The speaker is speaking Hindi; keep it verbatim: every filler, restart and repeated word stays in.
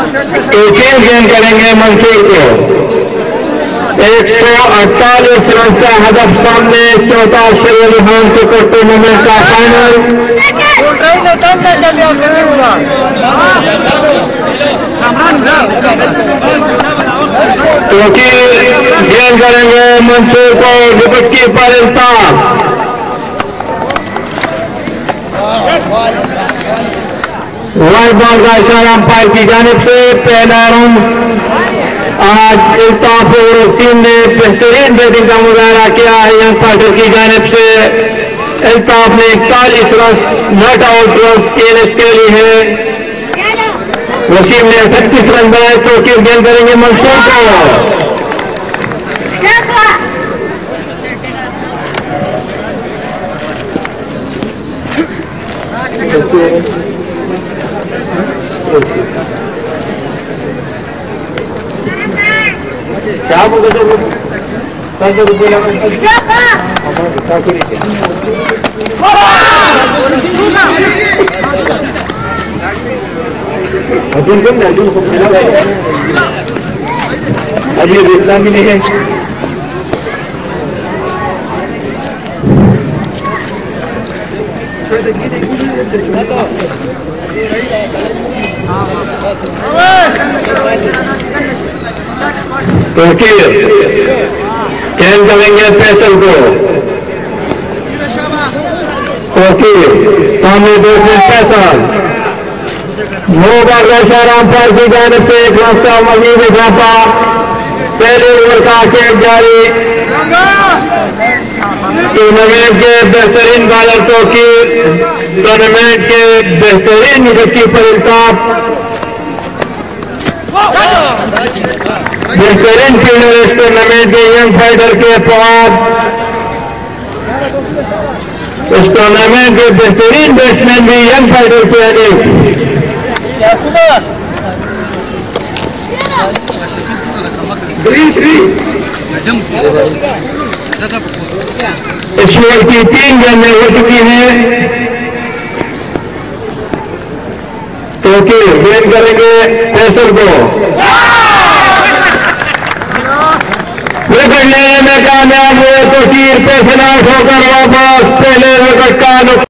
एक एक गेंद करेंगे मंसूर को। एक सौ अड़तालीस रन का हदफ सामने, चौथा शेर खान को टूर्नामेंट का फाइनल। क्योंकि गेंद करेंगे मंसूर को, wicket keeper Iltaf. Wide ball का इशारा अंपायर की जानिब से। पहला रन आज इल्ताफ टीम ने बेहतरीन बैटिंग का मुजाहरा किया है यंग फाइटर की जानिब से। इल्ताफ ने इकतालीस रन नॉट आउट रन के लिए है। वसीम ने अठतीस रन बनाए, तो किस गेंद करेंगे मंसूर को। क्या बोले तो सर रुपये अर्जुन को अर्जुन को मिला अभी इस्लाम भी नहीं है। गेंद करेंगे फैसल को। ओके, सामने देखने फैसल। नो बॉल का इशारा अंपायर की जानिब से। एक रास्ता मजीद इजाफा। पहले ओवर का कैच जारी। टूर्नामेंट के बेहतरीन बॉलर तो की टूर्नामेंट के बेहतरीन विकेट कीपर इल्ताफ, बेहतरीन फील्डर इस टूर्नामेंट के यंग फाइटर के फवाद, इस टूर्नामेंट के बेहतरीन बैट्समैन भी यंग फाइटर के अनिल। इस ओवर की तीन गेंदें हो चुकी हैं, तो गेंद करेंगे फैसल को। विकेट लेने में कामयाब हुए तो तीर पे खिलाफ होकर वापस पहले विकेट का